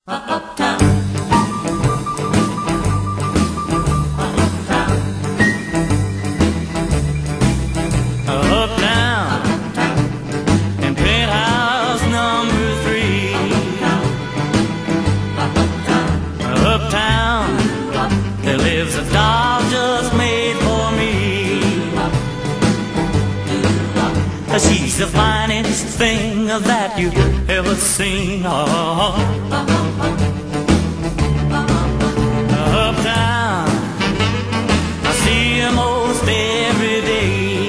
Uptown, in penthouse number 3. Uptown, there lives a doll just made for me. She's the finest thing that you've ever seen. Uptown, I see her most every day.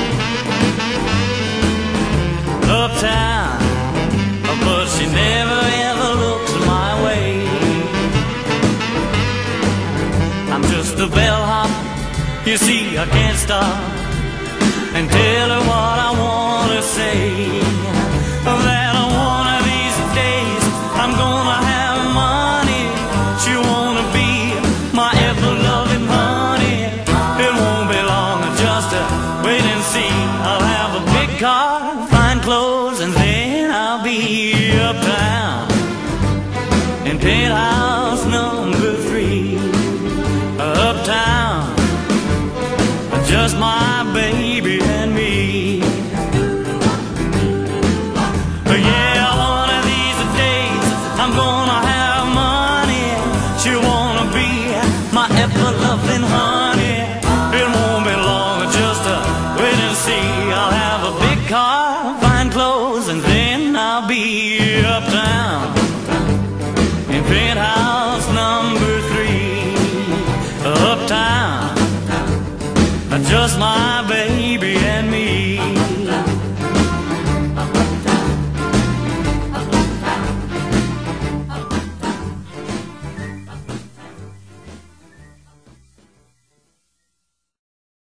Uptown, but she never ever looks my way. I'm just a bellhop, you see I can't stop and tell her what I want to say. That one of these days I'm gonna have money. She wanna be my ever-loving honey. It won't be long, just wait and see. I'll have a big car, fine clothes, and then I'll be uptown in penthouse number 3. Uptown, just my baby and me. Yeah, one of these days I'm gonna have money. She wanna be my ever-loving honey. It won't be long, just wait and see. I'll have a big car, fine clothes, and then I'll be uptown in penthouse number 3. Uptown, just my